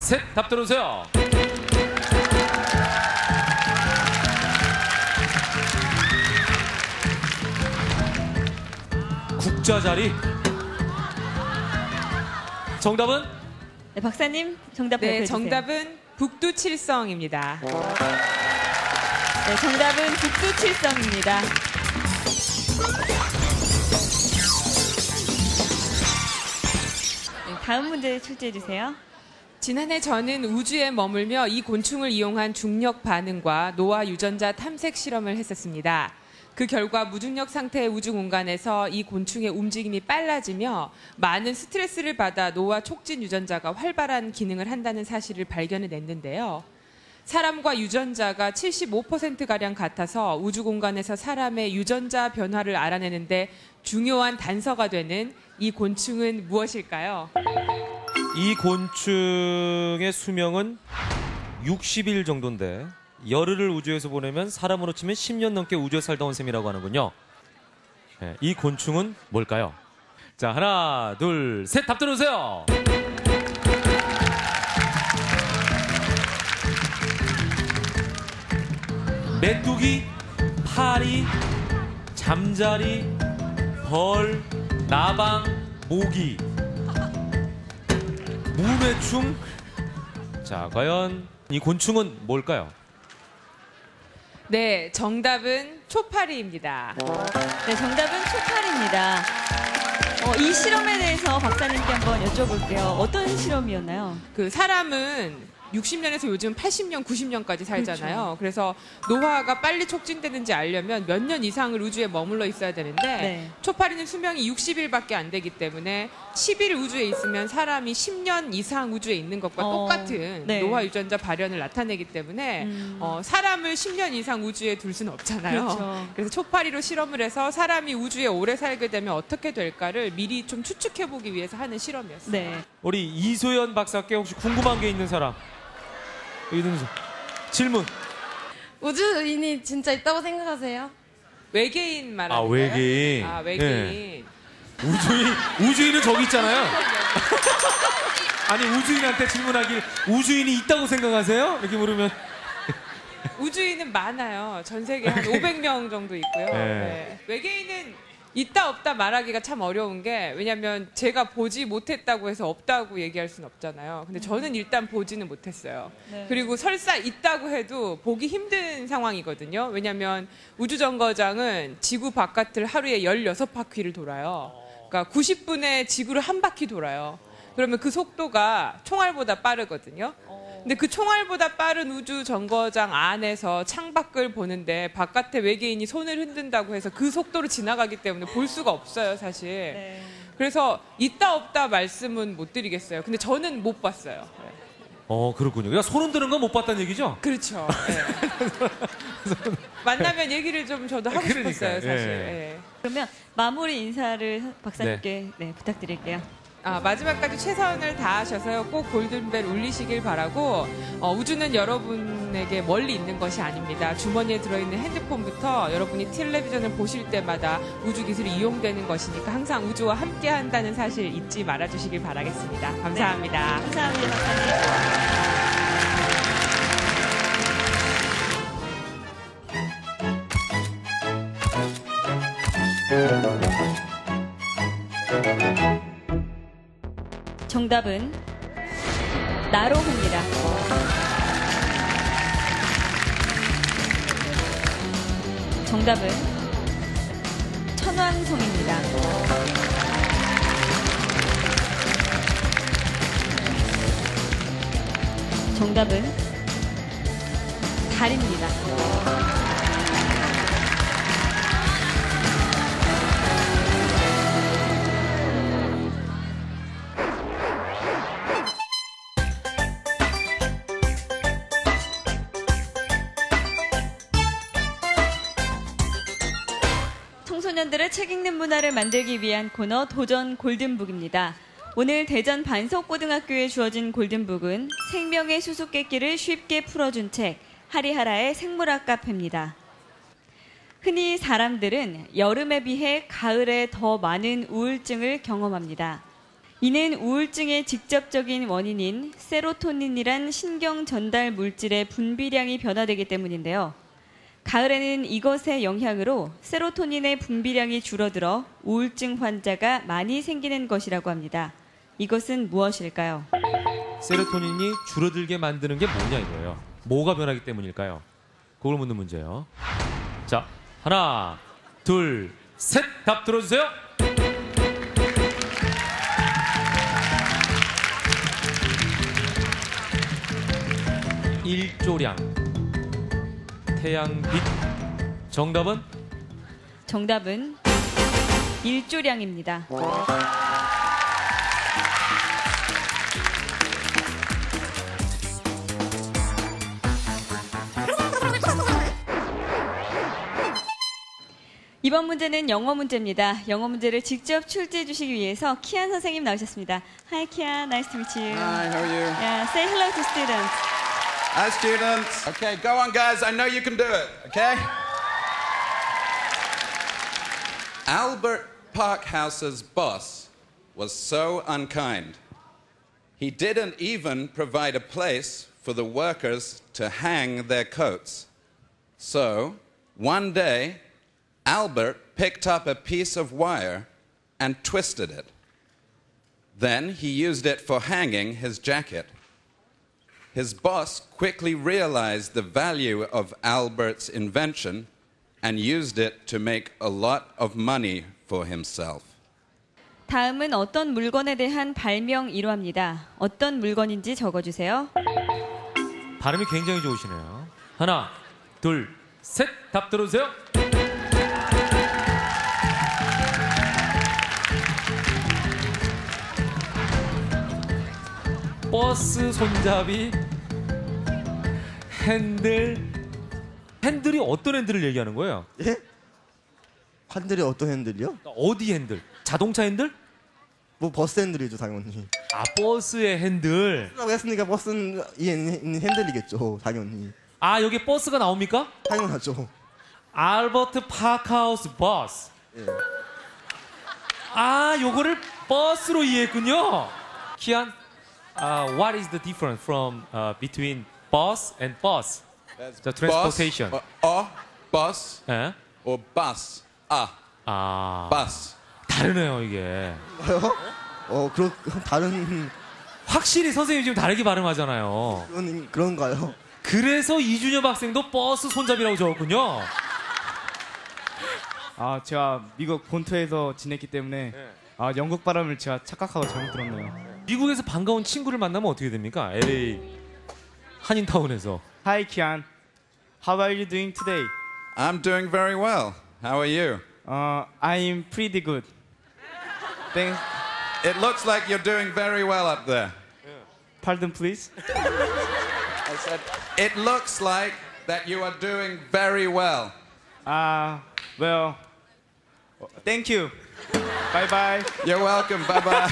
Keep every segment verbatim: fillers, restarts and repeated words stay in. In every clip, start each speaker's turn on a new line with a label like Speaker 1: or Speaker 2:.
Speaker 1: 셋, 답 들어오세요. 국자 자리. 정답은?
Speaker 2: 네, 박사님 정답
Speaker 3: 네,
Speaker 2: 발표해 주세요.
Speaker 3: 정답은 북두칠성입니다.
Speaker 2: 네, 정답은 북두칠성입니다. 네, 다음 문제 출제해 주세요.
Speaker 3: 지난해 저는 우주에 머물며 이 곤충을 이용한 중력 반응과 노화 유전자 탐색 실험을 했었습니다. 그 결과 무중력 상태의 우주 공간에서 이 곤충의 움직임이 빨라지며 많은 스트레스를 받아 노화 촉진 유전자가 활발한 기능을 한다는 사실을 발견해냈는데요. 사람과 유전자가 칠십오 퍼센트가량 같아서 우주 공간에서 사람의 유전자 변화를 알아내는데 중요한 단서가 되는 이 곤충은 무엇일까요?
Speaker 1: 이 곤충의 수명은 육십 일 정도인데 열흘을 우주에서 보내면 사람으로 치면 십 년 넘게 우주에 살다 온 셈이라고 하는군요. 네, 이 곤충은 뭘까요? 자, 하나, 둘, 셋, 답 들어오세요. 메뚜기, 파리, 잠자리, 벌, 나방, 모기. 무매충. 자, 과연 이 곤충은 뭘까요?
Speaker 3: 네, 정답은 초파리입니다.
Speaker 2: 네, 정답은 초파리입니다. 어, 이 실험에 대해서 박사님께 한번 여쭤볼게요. 어떤 실험이었나요?
Speaker 3: 그 사람은 육십 년에서 요즘 팔십 년, 구십 년까지 살잖아요. 그렇죠. 그래서 노화가 빨리 촉진되는지 알려면 몇 년 이상을 우주에 머물러 있어야 되는데
Speaker 2: 네.
Speaker 3: 초파리는 수명이 육십 일밖에 안 되기 때문에 십 일 우주에 있으면 사람이 십 년 이상 우주에 있는 것과
Speaker 2: 어,
Speaker 3: 똑같은
Speaker 2: 네.
Speaker 3: 노화 유전자 발현을 나타내기 때문에
Speaker 2: 음.
Speaker 3: 어, 사람을 십 년 이상 우주에 둘 수는 없잖아요.
Speaker 2: 그렇죠.
Speaker 3: 그래서 초파리로 실험을 해서 사람이 우주에 오래 살게 되면 어떻게 될까를 미리 좀 추측해보기 위해서 하는 실험이었어요.
Speaker 2: 네.
Speaker 1: 우리 이소연 박사께 혹시 궁금한 게 있는 사람? 이등수 질문.
Speaker 4: 우주인이 진짜 있다고 생각하세요?
Speaker 3: 외계인 말하는
Speaker 1: 아,
Speaker 3: 거예요?
Speaker 1: 외계인.
Speaker 3: 아, 외계인.
Speaker 1: 네. 우주인, 우주인은 저기 있잖아요. 아니, 우주인한테 질문하길 우주인이 있다고 생각하세요? 이렇게 물으면.
Speaker 3: 우주인은 많아요. 전 세계 한 오백 명 정도 있고요.
Speaker 1: 네.
Speaker 3: 네. 외계인은 있다 없다 말하기가 참 어려운 게 왜냐면 제가 보지 못했다고 해서 없다고 얘기할 수는 없잖아요. 근데 저는 일단 보지는 못했어요.
Speaker 2: 네.
Speaker 3: 그리고 설사 있다고 해도 보기 힘든 상황이거든요. 왜냐면 우주정거장은 지구 바깥을 하루에 열여섯 바퀴를 돌아요. 그러니까 구십 분에 지구를 한 바퀴 돌아요. 그러면 그 속도가 총알보다 빠르거든요. 근데 그 총알보다 빠른 우주 정거장 안에서 창밖을 보는데 바깥에 외계인이 손을 흔든다고 해서 그 속도로 지나가기 때문에 볼 수가 없어요, 사실.
Speaker 2: 네.
Speaker 3: 그래서 있다 없다 말씀은 못 드리겠어요. 근데 저는 못 봤어요. 네.
Speaker 1: 어, 그렇군요. 그러니까 손 흔드는 건 못 봤다는 얘기죠?
Speaker 3: 그렇죠. 네. 만나면 얘기를 좀 저도 하고
Speaker 1: 그러니까요.
Speaker 3: 싶었어요, 사실.
Speaker 1: 예.
Speaker 3: 예.
Speaker 2: 그러면 마무리 인사를 박사님께 네, 부탁드릴게요.
Speaker 3: 아, 마지막까지 최선을 다하셔서요. 꼭 골든벨 울리시길 바라고 어, 우주는 여러분에게 멀리 있는 것이 아닙니다. 주머니에 들어있는 핸드폰부터 여러분이 텔레비전을 보실 때마다 우주 기술이 이용되는 것이니까 항상 우주와 함께 한다는 사실 잊지 말아주시길 바라겠습니다. 감사합니다.
Speaker 2: 네, 감사합니다, 박사님. 정답은 나로호입니다. 정답은 천왕송입니다. 정답은 달입니다. 청소년들의 책 읽는 문화를 만들기 위한 코너 도전 골든북입니다. 오늘 대전 반석고등학교에 주어진 골든북은 생명의 수수께끼를 쉽게 풀어준 책 하리하라의 생물학 카페입니다. 흔히 사람들은 여름에 비해 가을에 더 많은 우울증을 경험합니다. 이는 우울증의 직접적인 원인인 세로토닌이란 신경 전달 물질의 분비량이 변화되기 때문인데요. 가을에는 이것의 영향으로 세로토닌의 분비량이 줄어들어 우울증 환자가 많이 생기는 것이라고 합니다. 이것은 무엇일까요?
Speaker 1: 세로토닌이 줄어들게 만드는 게 뭐냐 이거예요. 뭐가 변하기 때문일까요? 그걸 묻는 문제예요. 자, 하나, 둘, 셋, 답 들어주세요. 일조량, 태양빛. 정답은
Speaker 2: 정답은 일조량입니다. 이번 문제는 영어 문제입니다. 영어 문제를 직접 출제해 주시기 위해서 키안 선생님 나오셨습니다. Hi, Kian. Nice to meet you.
Speaker 5: Hi, how are you?
Speaker 2: Yeah, say hello to students.
Speaker 5: Hi, students. Okay, go on, guys. I know you can do it, okay? Albert Parkhouse's boss was so unkind. He didn't even provide a place for the workers to hang their coats. So, one day, Albert picked up a piece of wire and twisted it. Then he used it for hanging his jacket. His boss quickly realized the value of Albert's invention and used it to make a lot of money for himself.
Speaker 2: 다음은 어떤 물건에 대한 발명 일화입니다. 어떤 물건인지 적어주세요.
Speaker 1: 발음이 굉장히 좋으시네요. 하나, 둘, 셋, 답 들어주세요. 버스 손잡이, 핸들. 핸들이 어떤 핸들을 얘기하는 거예요?
Speaker 6: 예? 핸들이 어떤 핸들이요?
Speaker 1: 어디 핸들? 자동차 핸들?
Speaker 6: 뭐 버스 핸들이죠 당연히.
Speaker 1: 아, 버스의 핸들.
Speaker 6: 라고 했으니까 버스는 이 있는 핸들이겠죠 당연히.
Speaker 1: 아, 여기 버스가 나옵니까?
Speaker 6: 당연하죠.
Speaker 1: 알버트 파크하우스 버스.
Speaker 6: 예.
Speaker 1: 아, 요거를 버스로 이해했군요. 키안, uh, what is the difference from uh, between bus and bus? The transportation.
Speaker 5: Boss, or, or bus,
Speaker 1: 예?
Speaker 5: or bus. Ah,
Speaker 1: 아,
Speaker 5: bus.
Speaker 1: 다르네요 이게.
Speaker 6: 어 그런 다른
Speaker 1: 확실히 선생님 지금 다르게 발음하잖아요.
Speaker 6: 그런 그런가요?
Speaker 1: 그래서 이준엽 학생도 버스 손잡이라고 적었군요.
Speaker 7: 아, 제가 미국 본토에서 지냈기 때문에 아, 영국 발음을 제가 착각하고 잘못 들었네요.
Speaker 1: 미국에서 반가운 친구를 만나면 어떻게 됩니까? 엘에이 한인타운에서.
Speaker 7: Hi, Kian. How are you doing today?
Speaker 5: I'm doing very well. How are you?
Speaker 7: Uh, I'm pretty good. Thanks.
Speaker 5: It looks like you're doing very well up there.
Speaker 7: Pardon, please.
Speaker 5: I said, it looks like that you are doing very well.
Speaker 7: Ah, well, thank you. Bye bye.
Speaker 5: You're welcome. Bye bye.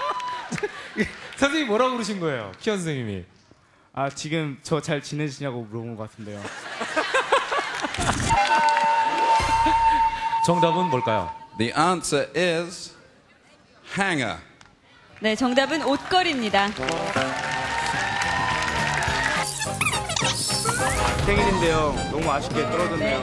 Speaker 1: 선생님 뭐라고 그러신 거예요? 키언 선생님이.
Speaker 7: 아, 지금 저 잘 지내시냐고 물어본 것 같은데요.
Speaker 1: 정답은 뭘까요?
Speaker 5: The answer is hanger.
Speaker 2: 네, 정답은 옷걸이입니다.
Speaker 7: 생일인데요. 너무 아쉽게 떨어졌네요.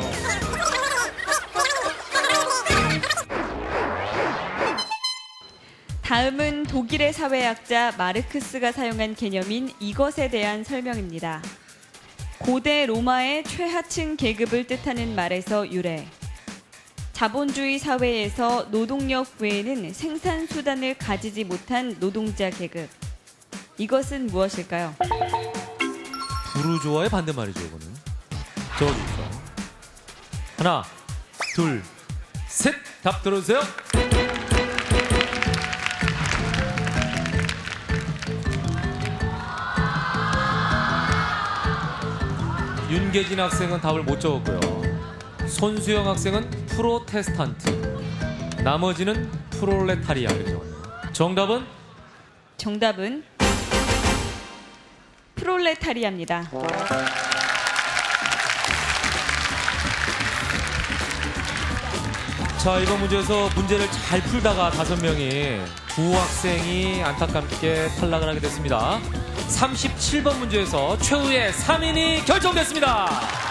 Speaker 2: 다음은 독일의 사회학자 마르크스가 사용한 개념인 이것에 대한 설명입니다. 고대 로마의 최하층 계급을 뜻하는 말에서 유래. 자본주의 사회에서 노동력 외에는 생산 수단을 가지지 못한 노동자 계급. 이것은 무엇일까요?
Speaker 1: 부르주아의 반대말이죠, 이거는. 적어주십시오. 하나, 둘, 셋! 답 들어주세요. 윤계진 학생은 답을 못 적었고요. 손수영 학생은 프로테스탄트. 나머지는 프롤레타리아 이렇게 적었네요. 정답은?
Speaker 2: 정답은 프롤레타리아입니다.
Speaker 1: 자, 이번 문제에서 문제를 잘 풀다가 다섯 명이 두 학생이 안타깝게 탈락을 하게 됐습니다. 삼십칠 번 문제에서 최후의 삼 인이 결정됐습니다.